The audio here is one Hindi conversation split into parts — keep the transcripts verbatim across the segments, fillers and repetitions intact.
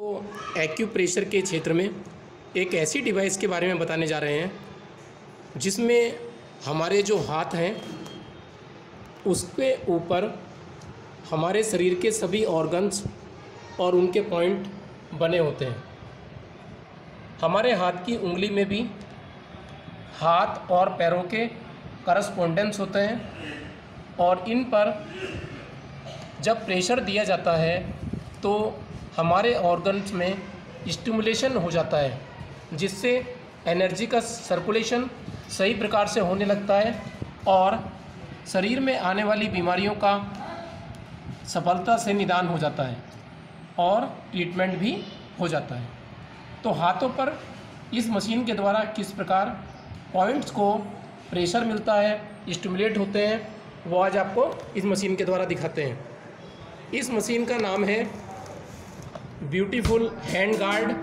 तो एक्यूप्रेशर के क्षेत्र में एक ऐसी डिवाइस के बारे में बताने जा रहे हैं जिसमें हमारे जो हाथ हैं उसके ऊपर हमारे शरीर के सभी ऑर्गन्स और उनके पॉइंट बने होते हैं। हमारे हाथ की उंगली में भी हाथ और पैरों के करस्पोंडेंस होते हैं और इन पर जब प्रेशर दिया जाता है तो हमारे ऑर्गन्स में स्टिमुलेशन हो जाता है, जिससे एनर्जी का सर्कुलेशन सही प्रकार से होने लगता है और शरीर में आने वाली बीमारियों का सफलता से निदान हो जाता है और ट्रीटमेंट भी हो जाता है। तो हाथों पर इस मशीन के द्वारा किस प्रकार पॉइंट्स को प्रेशर मिलता है, स्टिमुलेट होते हैं, वो आज आपको इस मशीन के द्वारा दिखाते हैं। इस मशीन का नाम है ब्यूटीफुल हैंड गार्ड।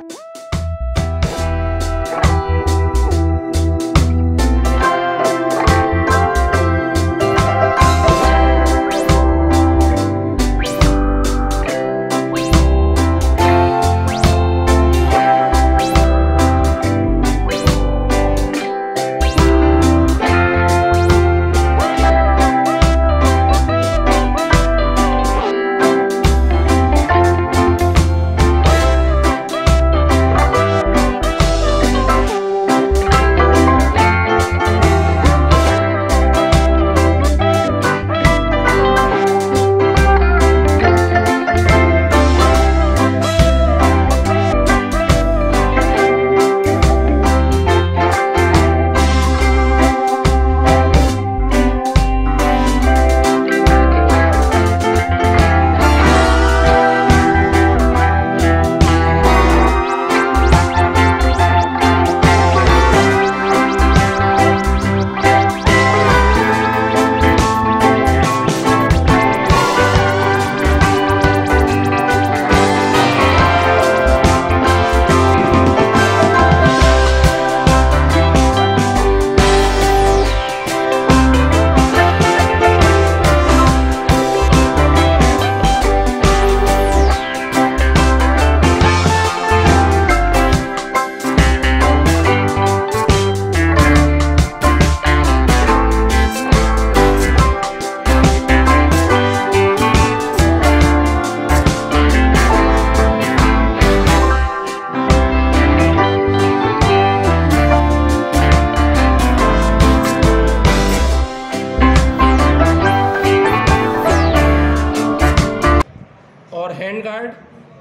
और हैंड गार्ड,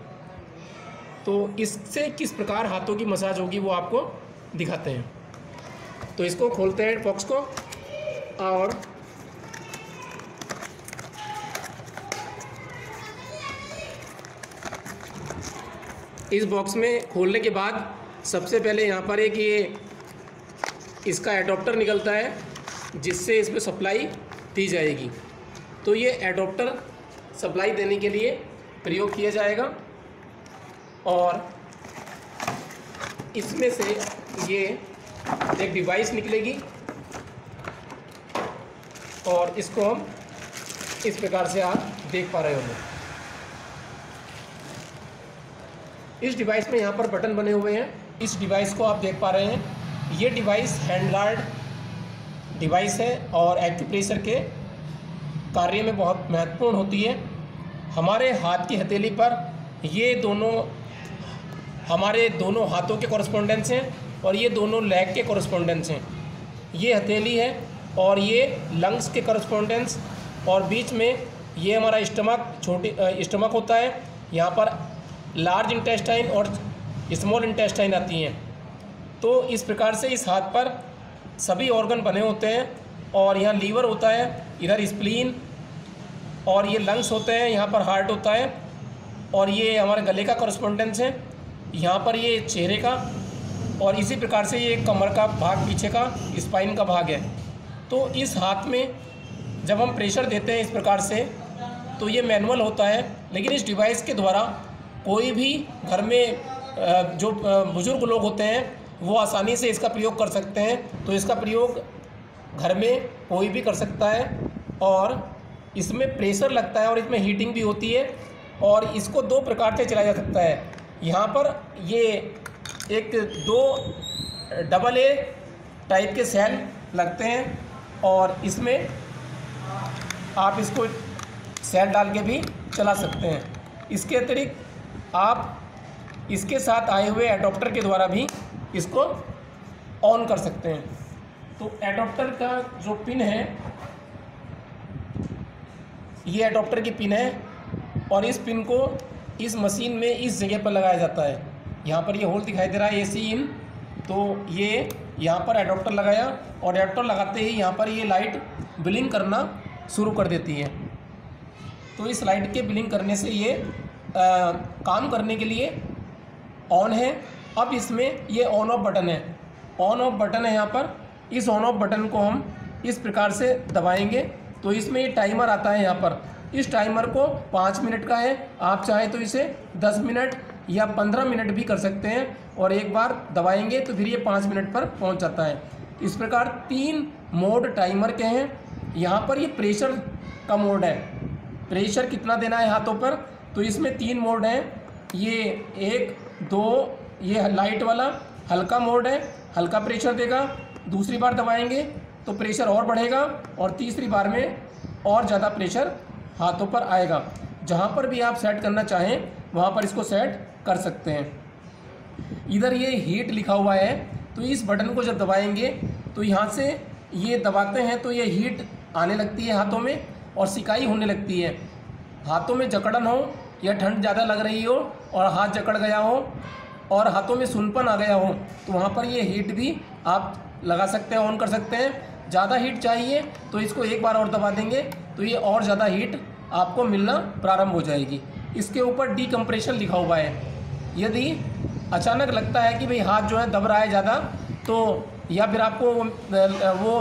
तो इससे किस प्रकार हाथों की मसाज होगी वो आपको दिखाते हैं। तो इसको खोलते हैं बॉक्स को और इस बॉक्स में खोलने के बाद सबसे पहले यहाँ पर एक ये इसका एडॉप्टर निकलता है जिससे इसमें सप्लाई दी जाएगी। तो ये एडॉप्टर सप्लाई देने के लिए प्रयोग किया जाएगा और इसमें से ये एक डिवाइस निकलेगी और इसको हम इस प्रकार से आप देख पा रहे होंगे। इस डिवाइस में यहाँ पर बटन बने हुए हैं। इस डिवाइस को आप देख पा रहे हैं। ये डिवाइस हैंड गार्ड डिवाइस है और एक्यूप्रेशर के कार्य में बहुत महत्वपूर्ण होती है। हमारे हाथ की हथेली पर ये दोनों हमारे दोनों हाथों के कॉरस्पॉन्डेंस हैं और ये दोनों लेग के कॉरस्पॉन्डेंस हैं। ये हथेली है और ये लंग्स के कॉरस्पॉन्डेंस और बीच में ये हमारा स्टमक छोटी स्टमक होता है। यहाँ पर लार्ज इंटेस्टाइन और स्मॉल इंटेस्टाइन आती हैं। तो इस प्रकार से इस हाथ पर सभी ऑर्गन बने होते हैं और यहाँ लीवर होता है, इधर स्प्लीन और ये लंग्स होते हैं, यहाँ पर हार्ट होता है और ये हमारे गले का कॉरस्पॉन्डेंस है। यहाँ पर ये चेहरे का और इसी प्रकार से ये कमर का भाग, पीछे का स्पाइन का भाग है। तो इस हाथ में जब हम प्रेशर देते हैं इस प्रकार से तो ये मैनुअल होता है, लेकिन इस डिवाइस के द्वारा कोई भी घर में जो बुज़ुर्ग लोग होते हैं वो आसानी से इसका प्रयोग कर सकते हैं। तो इसका प्रयोग घर में कोई भी कर सकता है और इसमें प्रेशर लगता है और इसमें हीटिंग भी होती है और इसको दो प्रकार से चलाया जा सकता है। यहाँ पर ये एक दो डबल ए टाइप के सेल लगते हैं और इसमें आप इसको सेल डाल के भी चला सकते हैं। इसके अतिरिक्त आप इसके साथ आए हुए एडॉप्टर के द्वारा भी इसको ऑन कर सकते हैं। तो एडॉप्टर का जो पिन है, ये एडॉप्टर की पिन है और इस पिन को इस मशीन में इस जगह पर लगाया जाता है। यहाँ पर ये होल दिखाई दे रहा है एसी इन, तो ये यहाँ पर एडॉप्टर लगाया और एडॉप्टर लगाते ही यहाँ पर ये लाइट ब्लिंक करना शुरू कर देती है। तो इस लाइट के ब्लिंक करने से ये आ, काम करने के लिए ऑन है। अब इसमें ये ऑन ऑफ बटन है, ऑन ऑफ बटन है यहाँ पर। इस ऑन ऑफ बटन को हम इस प्रकार से दबाएंगे तो इसमें ये टाइमर आता है यहाँ पर। इस टाइमर को पाँच मिनट का है, आप चाहें तो इसे दस मिनट या पंद्रह मिनट भी कर सकते हैं और एक बार दबाएंगे तो फिर ये पाँच मिनट पर पहुँच जाता है। इस प्रकार तीन मोड टाइमर के हैं। यहाँ पर ये प्रेशर का मोड है, प्रेशर कितना देना है हाथों पर, तो इसमें तीन मोड हैं। ये एक दो, ये लाइट वाला हल्का मोड है, हल्का प्रेशर देगा। दूसरी बार दबाएंगे तो प्रेशर और बढ़ेगा और तीसरी बार में और ज़्यादा प्रेशर हाथों पर आएगा। जहाँ पर भी आप सेट करना चाहें वहाँ पर इसको सेट कर सकते हैं। इधर ये हीट लिखा हुआ है, तो इस बटन को जब दबाएंगे तो यहाँ से ये दबाते हैं तो ये हीट आने लगती है हाथों में और सिकाई होने लगती है। हाथों में जकड़न हो या ठंड ज़्यादा लग रही हो और हाथ जकड़ गया हो और हाथों में सुनपन आ गया हो तो वहाँ पर ये हीट भी आप लगा सकते हैं, ऑन कर सकते हैं। ज़्यादा हीट चाहिए तो इसको एक बार और दबा देंगे तो ये और ज़्यादा हीट आपको मिलना प्रारंभ हो जाएगी। इसके ऊपर डीकम्प्रेशन लिखा हुआ है। यदि अचानक लगता है कि भाई हाथ जो है दब रहा है ज़्यादा, तो या फिर आपको वो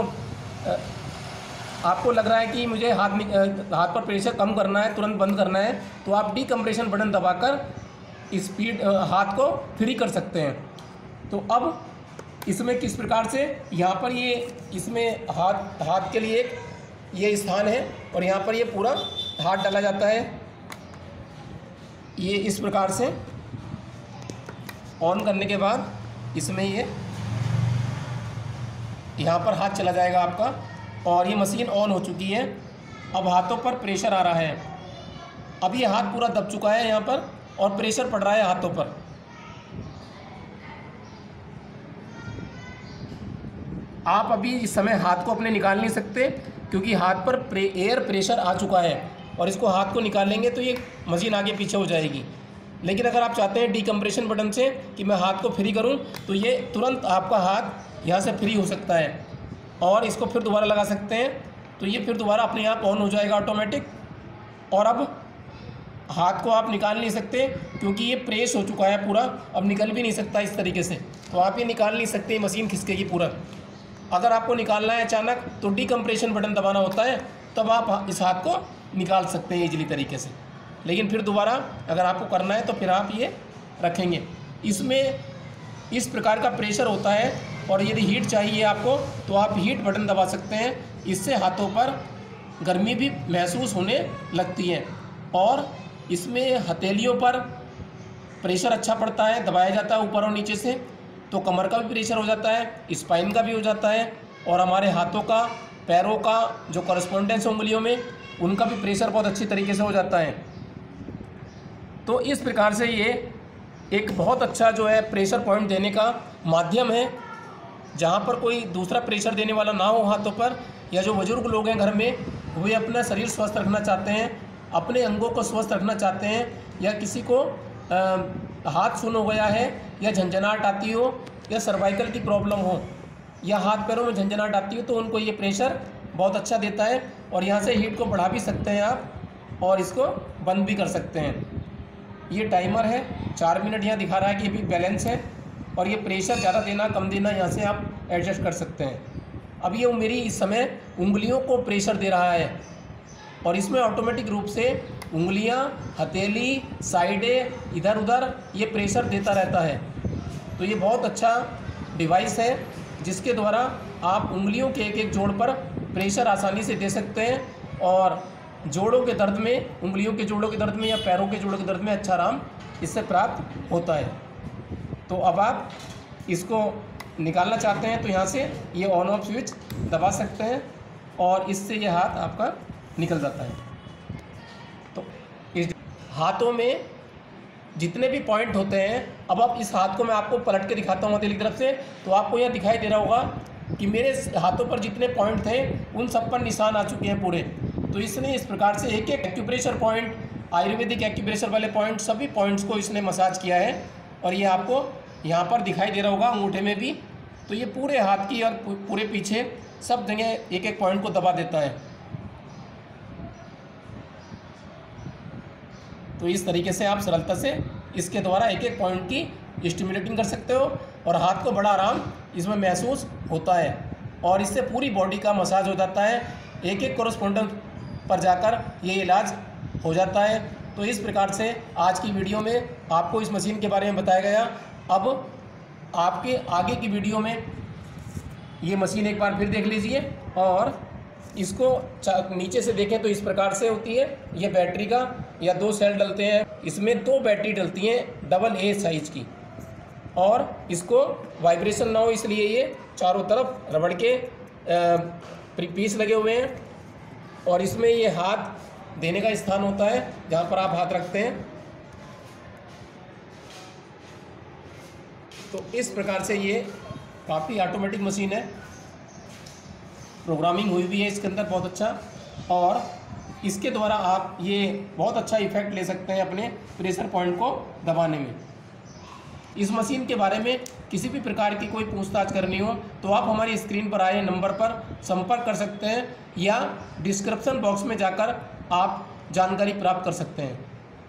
आपको लग रहा है कि मुझे हाथ हाथ पर प्रेशर कम करना है, तुरंत बंद करना है, तो आप डीकम्प्रेशन बटन दबाकर स्पीड हाथ को फ्री कर सकते हैं। तो अब इसमें किस प्रकार से यहाँ पर ये इसमें हाथ हाथ के लिए ये स्थान है और यहाँ पर ये पूरा हाथ डाला जाता है। ये इस प्रकार से ऑन करने के बाद इसमें ये यहाँ पर हाथ चला जाएगा आपका और ये मशीन ऑन हो चुकी है। अब हाथों पर प्रेशर आ रहा है। अब ये हाथ पूरा दब चुका है यहाँ पर और प्रेशर पड़ रहा है हाथों पर। आप अभी इस समय हाथ को अपने निकाल नहीं सकते क्योंकि हाथ पर प्रे, एयर प्रेशर आ चुका है और इसको हाथ को निकालेंगे तो ये मशीन आगे पीछे हो जाएगी। लेकिन अगर आप चाहते हैं डीकम्प्रेशन बटन से कि मैं हाथ को फ्री करूं तो ये तुरंत आपका हाथ यहाँ से फ्री हो सकता है और इसको फिर दोबारा लगा सकते हैं तो ये फिर दोबारा अपने आप ऑन हो जाएगा ऑटोमेटिक। और अब हाथ को आप निकाल नहीं सकते क्योंकि ये प्रेस हो चुका है पूरा, अब निकल भी नहीं सकता इस तरीके से, तो आप ये निकाल नहीं सकते, मशीन खिसकेगी पूरा। अगर आपको निकालना है अचानक तो डीकम्प्रेशन बटन दबाना होता है, तब आप इस हाथ को निकाल सकते हैं इजीली तरीके से। लेकिन फिर दोबारा अगर आपको करना है तो फिर आप ये रखेंगे। इसमें इस प्रकार का प्रेशर होता है और यदि हीट चाहिए आपको तो आप हीट बटन दबा सकते हैं। इससे हाथों पर गर्मी भी महसूस होने लगती है और इसमें हथेलियों पर प्रेशर अच्छा पड़ता है, दबाया जाता है ऊपर और नीचे से, तो कमर का भी प्रेशर हो जाता है, स्पाइन का भी हो जाता है और हमारे हाथों का, पैरों का जो कॉरेस्पोंडेंस उंगलियों में, उनका भी प्रेशर बहुत अच्छी तरीके से हो जाता है। तो इस प्रकार से ये एक बहुत अच्छा जो है प्रेशर पॉइंट देने का माध्यम है। जहाँ पर कोई दूसरा प्रेशर देने वाला ना हो हाथों पर, या जो बुजुर्ग लोग हैं घर में, वे अपना शरीर स्वस्थ रखना चाहते हैं, अपने अंगों को स्वस्थ रखना चाहते हैं, या किसी को आ, हाथ सुन हो गया है या झंझनाहट आती हो या सर्वाइकल की प्रॉब्लम हो या हाथ पैरों में झंझनाहट आती हो, तो उनको ये प्रेशर बहुत अच्छा देता है। और यहाँ से हीट को बढ़ा भी सकते हैं आप और इसको बंद भी कर सकते हैं। ये टाइमर है, चार मिनट यहाँ दिखा रहा है कि अभी बैलेंस है और ये प्रेशर ज़्यादा देना कम देना यहाँ से आप एडजस्ट कर सकते हैं। अब ये मेरी इस समय उंगलियों को प्रेशर दे रहा है और इसमें ऑटोमेटिक रूप से उंगलियां, हथेली, साइडें, इधर उधर ये प्रेशर देता रहता है। तो ये बहुत अच्छा डिवाइस है जिसके द्वारा आप उंगलियों के एक एक जोड़ पर प्रेशर आसानी से दे सकते हैं और जोड़ों के दर्द में, उंगलियों के जोड़ों के दर्द में या पैरों के जोड़ों के दर्द में अच्छा आराम इससे प्राप्त होता है। तो अब आप इसको निकालना चाहते हैं तो यहाँ से ये ऑन ऑफ स्विच दबा सकते हैं और इससे ये हाथ आपका निकल जाता है। तो इस हाथों में जितने भी पॉइंट होते हैं, अब आप इस हाथ को मैं आपको पलट के दिखाता हूँ हथेली की तरफ से, तो आपको यहाँ दिखाई दे रहा होगा कि मेरे हाथों पर जितने पॉइंट थे उन सब पर निशान आ चुके हैं पूरे। तो इसने इस प्रकार से एक एक एक्यूप्रेशर पॉइंट, आयुर्वेदिक एक्यूप्रेशर वाले पॉइंट, सभी पॉइंट्स को इसने मसाज किया है और ये आपको यहाँ पर दिखाई दे रहा होगा अंगूठे में भी। तो ये पूरे हाथ की और पूरे पीछे सब जगह एक एक पॉइंट को दबा देता है। तो इस तरीके से आप सरलता से इसके द्वारा एक एक पॉइंट की स्टिमुलेटिंग कर सकते हो और हाथ को बड़ा आराम इसमें महसूस होता है और इससे पूरी बॉडी का मसाज हो जाता है। एक एक कोरेस्पोंडेंट पर जाकर ये इलाज हो जाता है। तो इस प्रकार से आज की वीडियो में आपको इस मशीन के बारे में बताया गया। अब आपके आगे की वीडियो में ये मशीन एक बार फिर देख लीजिए और इसको नीचे से देखें तो इस प्रकार से होती है। ये बैटरी का या दो सेल डलते हैं, इसमें दो बैटरी डलती हैं डबल ए साइज़ की, और इसको वाइब्रेशन ना हो इसलिए ये चारों तरफ रबड़ के पीस लगे हुए हैं और इसमें ये हाथ देने का स्थान होता है जहाँ पर आप हाथ रखते हैं। तो इस प्रकार से ये काफ़ी ऑटोमेटिक मशीन है, प्रोग्रामिंग हुई भी है इसके अंदर बहुत अच्छा, और इसके द्वारा आप ये बहुत अच्छा इफेक्ट ले सकते हैं अपने प्रेशर पॉइंट को दबाने में। इस मशीन के बारे में किसी भी प्रकार की कोई पूछताछ करनी हो तो आप हमारी स्क्रीन पर आए नंबर पर संपर्क कर सकते हैं या डिस्क्रिप्शन बॉक्स में जाकर आप जानकारी प्राप्त कर सकते हैं।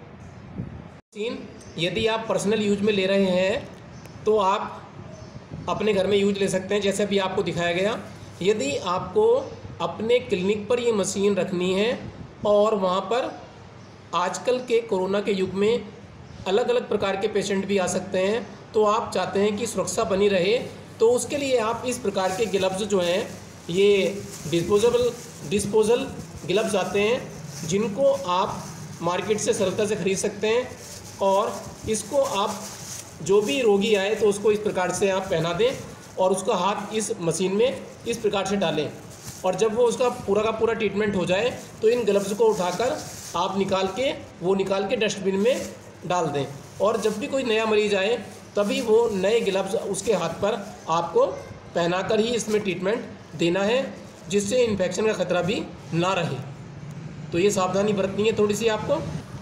मशीन यदि आप पर्सनल यूज में ले रहे हैं तो आप अपने घर में यूज ले सकते हैं, जैसे भी आपको दिखाया गया। यदि आपको अपने क्लिनिक पर ये मशीन रखनी है और वहाँ पर आजकल के कोरोना के युग में अलग अलग प्रकार के पेशेंट भी आ सकते हैं, तो आप चाहते हैं कि सुरक्षा बनी रहे, तो उसके लिए आप इस प्रकार के ग्लव्स जो हैं ये डिस्पोजेबल डिस्पोजल ग्लव्स आते हैं जिनको आप मार्केट से सरलता से ख़रीद सकते हैं, और इसको आप जो भी रोगी आए तो उसको इस प्रकार से आप पहना दें और उसका हाथ इस मशीन में इस प्रकार से डालें, और जब वो उसका पूरा का पूरा ट्रीटमेंट हो जाए तो इन ग्लव्स को उठाकर आप निकाल के वो निकाल के डस्टबिन में डाल दें, और जब भी कोई नया मरीज़ आए तभी वो नए ग्लव्स उसके हाथ पर आपको पहनाकर ही इसमें ट्रीटमेंट देना है, जिससे इन्फेक्शन का ख़तरा भी ना रहे। तो ये सावधानी बरतनी है थोड़ी सी आपको।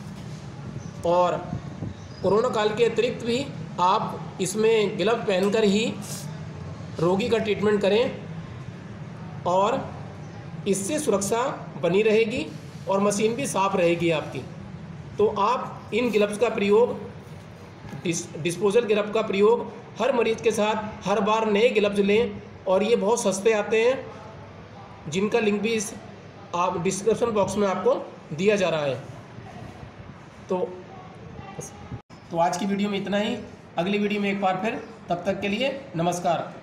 और कोरोना काल के अतिरिक्त भी आप इसमें ग्लव पहनकर ही रोगी का ट्रीटमेंट करें और इससे सुरक्षा बनी रहेगी और मशीन भी साफ रहेगी आपकी। तो आप इन ग्लव्स का प्रयोग, डिस डिस्पोजल ग्लव का प्रयोग हर मरीज़ के साथ हर बार नए ग्लव्स लें, और ये बहुत सस्ते आते हैं जिनका लिंक भी इस आप डिस्क्रिप्शन बॉक्स में आपको दिया जा रहा है। तो तो आज की वीडियो में इतना ही। अगली वीडियो में एक बार फिर, तब तक के लिए नमस्कार।